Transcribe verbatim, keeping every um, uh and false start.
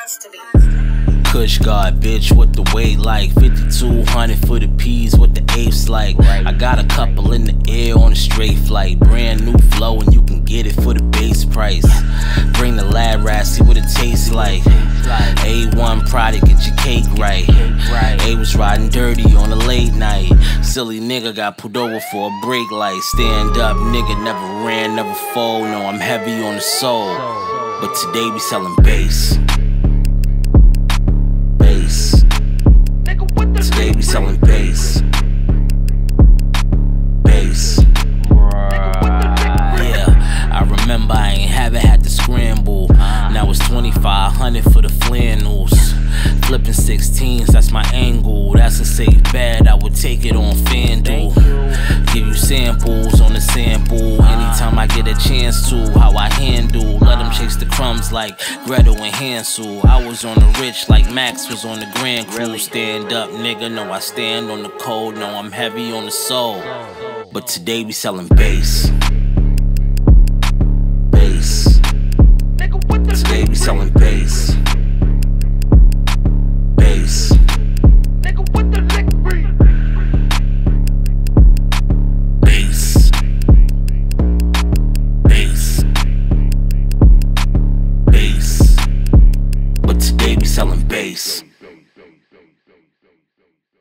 Kush God, bitch, what the weight like? fifty-two hundred for the P's, what the apes like? I got a couple in the air on a straight flight. Brand new flow and you can get it for the base price. Bring the lab rat, see what it tastes like. A one product, get your cake right. A was riding dirty on a late night. Silly nigga got pulled over for a brake light. Stand up, nigga, never ran, never fold. No, I'm heavy on the soul, but today we selling bass. Bass. Today we selling bass. Bass. Yeah, I remember I ain't haven't had to scramble. Now it's twenty-five hundred for the flannels. Flipping sixteens, that's my angle. That's a safe bet, I would take it on FanDuel. Give you samples on the sample anytime I get a chance to. How I handle, let them chase the crumbs like Gretel and Hansel. I was on the rich like Max was on the Grand Crew. Stand up, nigga, no I stand on the cold. No, I'm heavy on the soul, but today we selling bass. Bass. Today we selling bass. Bass.